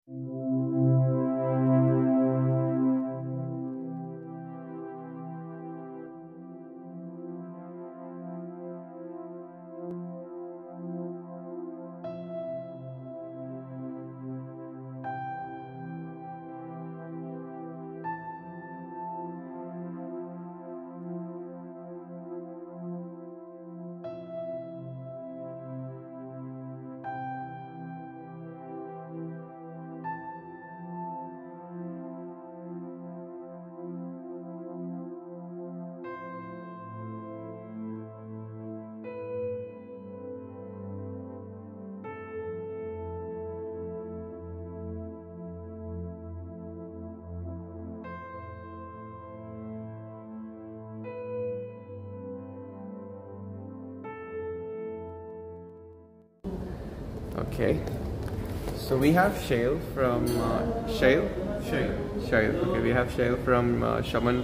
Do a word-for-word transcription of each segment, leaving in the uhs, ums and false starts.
Okay, so we have Shail from uh, Shail? Shail. Shail. Okay, we have Shail from uh, Shaman,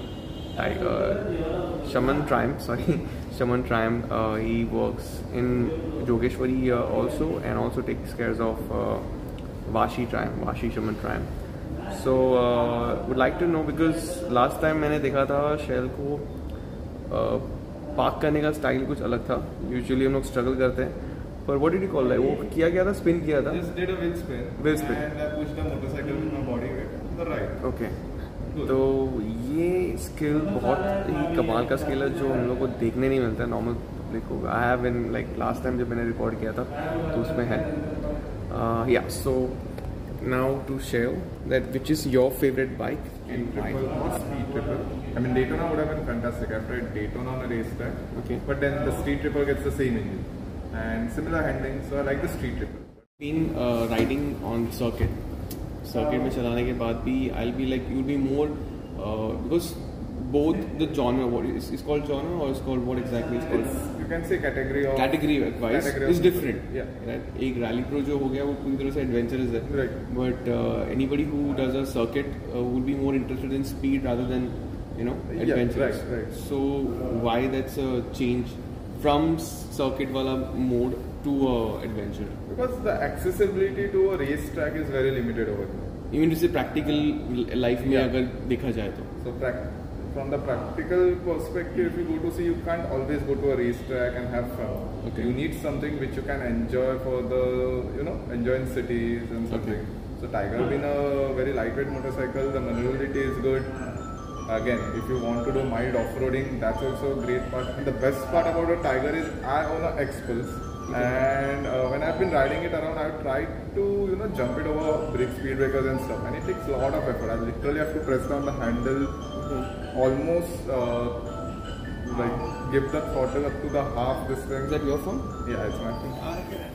uh, Shaman Triumph. Sorry, Shaman Triumph. Uh, he works in Jogeshwari uh, also, and also takes care of uh, Vashi Triumph, Vashi Shaman Triumph. So uh, would like to know, because last time मैंने देखा था Shail को uh, park करने का style कुछ अलग था. Usually हम लोग स्ट्रगल करते हैं. पर what did you call that? वो किया गया था, स्पिन किया था. Just did a wheel spin. Wheel spin. And I pushed the motorcycle with my body weight to the right. Okay. तो ये स्किल बहुत ही कमाल का स्किल है जो हम लोग को देखने नहीं मिलता है नॉर्मल पब्लिक को. I have in like last time जब मैंने रिकॉर्ड किया था तो उसमें है. या सो now to Shail, that which is your favorite bike and why? Triple or speed triple. I mean, Daytona would have been fantastic. I tried Daytona on a racetrack. Okay. But then the street triple gets the same engine and similar handling, so I like the street triple. Been uh, riding on circuit. Circuit में चलाने के बाद भी I'll be like you'll be more uh, because both the genre, what is it's called genre or it's called what exactly it's called? It's, you can say category of category wise category is different. Yeah. Right? एक rally pro जो हो गया वो पूरी तरह से adventurous है. Right. But uh, anybody who does a circuit uh, would be more interested in speed rather than you know adventurous. Yeah, right, right. So why that's a change from circuit wala mode to uh, adventure? Because the accessibility to a racetrack is very limited over here. You mean to say practical life में Yeah. अगर देखा जाए तो? So from the practical perspective, if you go to see, you can't always go to a racetrack and have fun. Okay. You need something which you can enjoy for the, you know, enjoy in cities and something. Okay. So Tiger being a very lightweight motorcycle, the maneuverability is good. Again, if you want to do mild off-roading, that's also a great part. And the best part about a Tiger is I own a X-Pulse. Okay. And uh, when I've been riding it around, I've tried to, you know, jump it over big speed breakers and stuff. And it takes a lot of effort. I literally have to press down the handle, mm-hmm. almost uh, like give the throttle up to the half distance. Is that your phone? Yeah, it's my phone.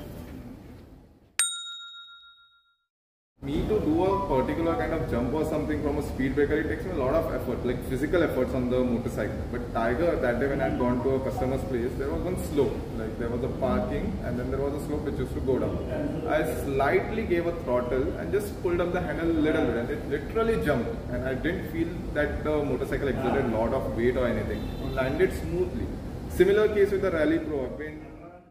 Me to do a particular kind of jump or something from a speed breaker, it takes me a lot of effort, like physical efforts on the motorcycle. But Tiger, that day when I had gone to a customer's place, there was one slope, like there was a parking and then there was a slope which used to go down. I slightly gave a throttle and just pulled up the handle a little bit and it literally jumped. And I didn't feel that the motorcycle exerted a lot of weight or anything. It landed smoothly. Similar case with the Rally Pro. I've been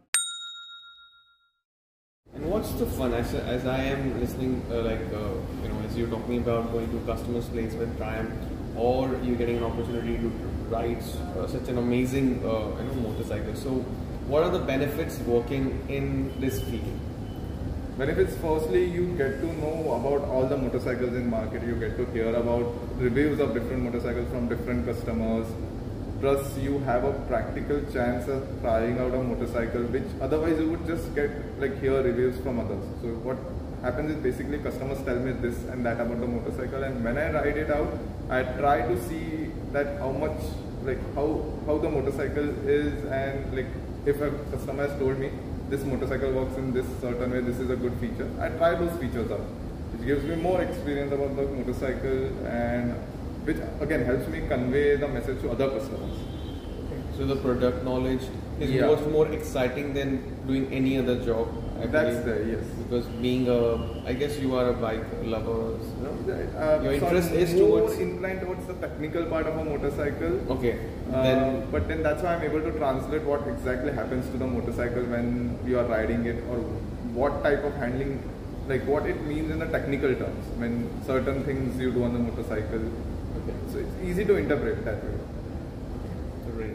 And what's the fun, as, as I am listening, uh, like, uh, you know, as you're talking about going to a customer's place with Triumph, or you're getting an opportunity to ride uh, such an amazing, uh, you know, motorcycle. So, what are the benefits working in this field? Benefits, firstly, you get to know about all the motorcycles in market. You get to hear about reviews of different motorcycles from different customers. Plus, you have a practical chance of trying out a motorcycle, which otherwise you would just get like hear reviews from others. So what happens is basically customers tell me this and that about the motorcycle, and when I ride it out, I try to see that how much like how how the motorcycle is, and like if a customer has told me this motorcycle works in this certain way, this is a good feature, I try those features out, which gives me more experience about the motorcycle and which again helps me convey the message to other customers. Okay. So the product knowledge is Yeah. much more exciting than doing any other job. I That's believe. there, yes. Because being a, I guess you are a bike lover, you know? Uh, Your so interest I'm is more towards inclined towards the technical part of a motorcycle. Okay. Uh, then but then that's why I'm able to translate what exactly happens to the motorcycle when you are riding it, or what type of handling like what it means in the technical terms when certain things you do on the motorcycle. Okay. So it's easy to interpret that way. Right.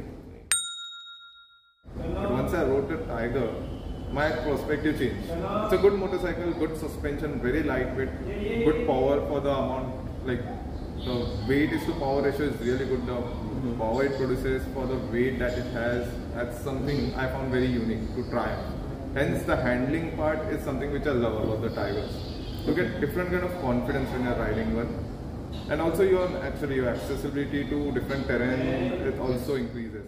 But once I rode the Tiger, my perspective changed. It's a good motorcycle, good suspension, very lightweight, good power for the amount, like the weight is to power ratio is really good. The mm-hmm. power it produces for the weight that it has, that's something I found very unique to Triumph. Hence the handling part is something which I love about the Tigers. You get different kind of confidence when you're riding one. And also your actually your accessibility to different terrain, it also increases.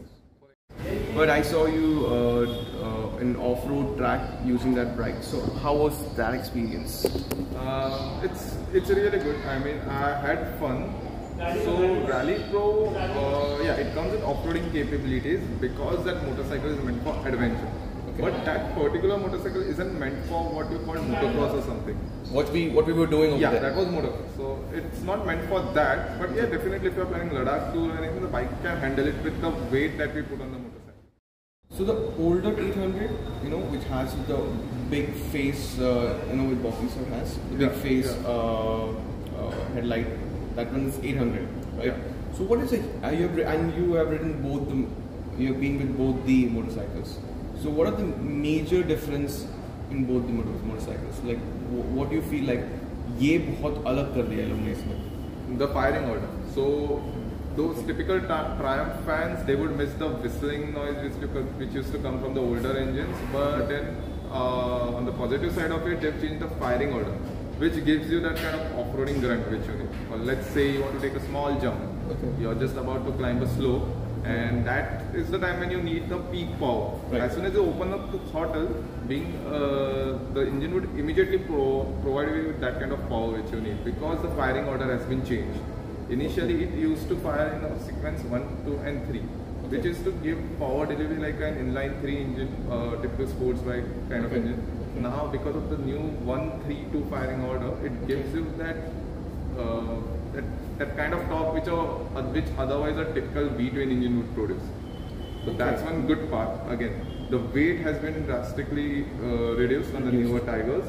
But I saw you uh, uh, in off-road track using that bike. So how was that experience? Uh, it's it's really good. I mean, I had fun. So Rally Pro, uh, yeah, it comes with off-roading capabilities because that motorcycle is meant for adventure. Okay. But that particular motorcycle isn't meant for what you call motocross or something. What we what we were doing over yeah, there. that was motocross. So it's not meant for that. But yeah, definitely if you're planning Ladakh tour or anything, the bike can handle it with the weight that we put on the motorcycle. So the older eight hundred, you know, which has the big face, uh, you know, with Boxer has the big yeah, face yeah. Uh, uh, headlight. That one is eight hundred, right? Yeah. So what is it? Uh, you have and you have ridden both the, you have been with both the motorcycles. So what are the major difference in both the motor motorcycles? Like, what do you feel like? ये बहुत अलग कर दिया लोगों ने इसमें. The firing order. So those typical Triumph fans, they would miss the whistling noise which, which used to come from the older engines, but then uh, on the positive side of it, they've changed the firing order, which gives you that kind of off-roading grunt which you need. Or let's say you want to take a small jump, okay. You're just about to climb a slope, and that is the time when you need the peak power. Right. As soon as you open up the throttle, being uh, the engine would immediately pro provide you with that kind of power which you need because the firing order has been changed. Initially, it used to fire in a sequence one, two, and three, okay. Which is to give power delivery like an inline three engine, uh, typical sports bike kind okay. of engine. Okay. Now, because of the new one, three, two firing order, it okay. gives you that, uh, that that kind of torque which are which otherwise a typical V twin engine would produce. So okay. that's one good part. Again, the weight has been drastically uh, reduced on the newer Tigers.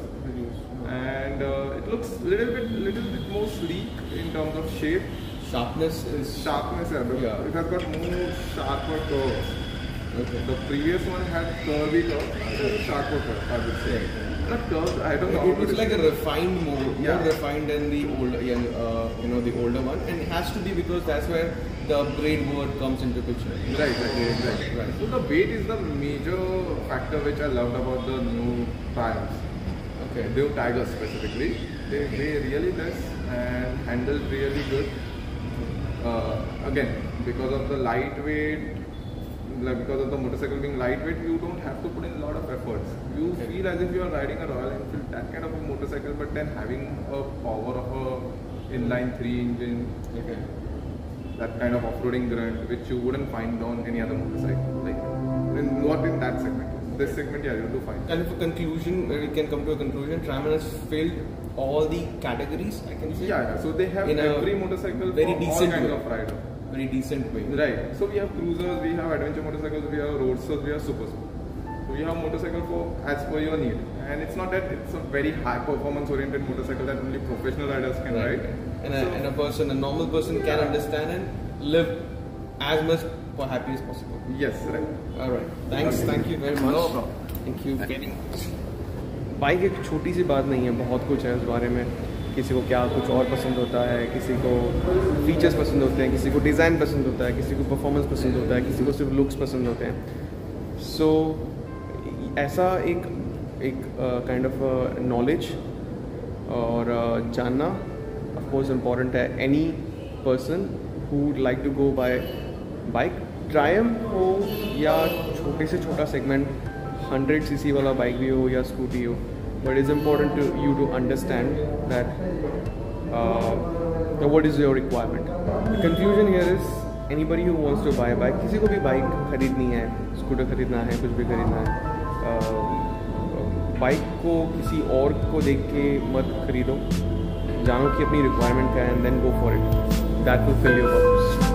And uh, it looks a little bit, little bit more sleek in terms of shape. Sharpness is sharpness. Yeah, yeah. It has got more sharper curves. Okay. The previous one had curvy curves, sharper curves. I would say. Yeah. Not curves. I don't know. It's like a refined more, yeah. more refined than the older, uh, you know, the older one, and it has to be because that's where the upgrade word comes into picture. Right, right, right, right. So the weight is the major factor which I loved about the new Triumphs. Okay. The Tigers specifically, they weigh really less and handle really good. Uh, again, because of the lightweight, like because of the motorcycle being lightweight, you don't have to put in a lot of efforts. You okay. feel as if you are riding a Royal Enfield, that kind of a motorcycle, but then having a power of a inline three engine, okay. that kind of off-roading grunt, which you wouldn't find on any other motorcycle. Like, in, not in that segment. This segment, yeah, you'll do fine. And for conclusion, we can come to a conclusion. Triumph has filled all the categories, I can say. Yeah, yeah. So they have in every motorcycle very for decent all kind way. of rider. Very decent way. Right. So we have cruisers, we have adventure motorcycles, we have roadsters, we have super sport. So we have motorcycle for as per your need. And it's not that it's a very high performance oriented motorcycle that only professional riders can right. ride. And, so, a, and a person, a normal person can understand and live as much for happy as possible. Yes, right. Alright. Thanks. Okay. Thank you very much. No problem. Thank you. Getting bike एक छोटी सी बात नहीं है, बहुत कुछ है उस बारे में. किसी को क्या कुछ और पसंद होता है, किसी को फीचर्स पसंद होते हैं, किसी को डिज़ाइन पसंद होता है, किसी को परफॉर्मेंस पसंद होता है, किसी को सिर्फ लुक्स पसंद होते हैं. सो so, ऐसा एक एक काइंड ऑफ नॉलेज और uh, जानना ऑफ कोर्स इम्पॉर्टेंट है. Any person who would like to go by bike, Triumph हो या छोटे से छोटा सेगमेंट हंड्रेड सी सी वाला बाइक भी हो या स्कूटी हो, but it's important to you to understand that uh, what is your requirement. The confusion here is anybody who wants to buy a bike, किसी को भी बाइक खरीदनी है, स्कूटर खरीदना है, कुछ भी खरीदना है, बाइक uh, को किसी और को देख के मत खरीदो, जानो कि अपनी रिक्वायरमेंट क्या है and then go for it. That will fill your purpose.